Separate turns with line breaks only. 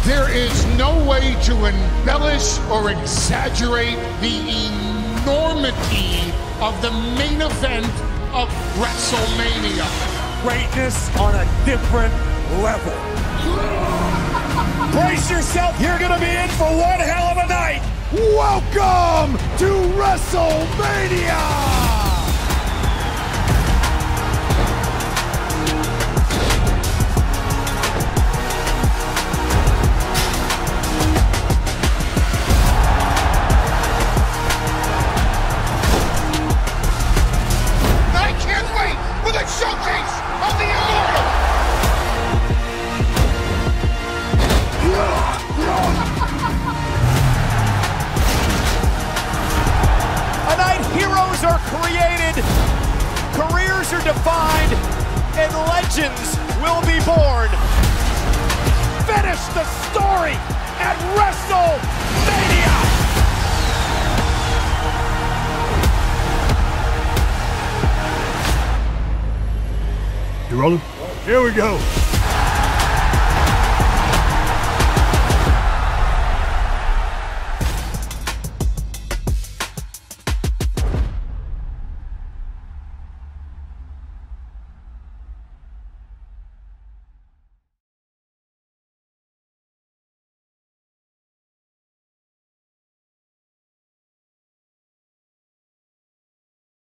There is no way to embellish or exaggerate the enormity of the main event of WrestleMania.
Greatness on a different level. Brace yourself, you're gonna be in for one hell of a night.
Welcome to WrestleMania!
Showcase of the Immortals!
A night heroes are created, careers are defined, and legends will be born. Finish the story at WrestleMania!
You rolling? Here we go.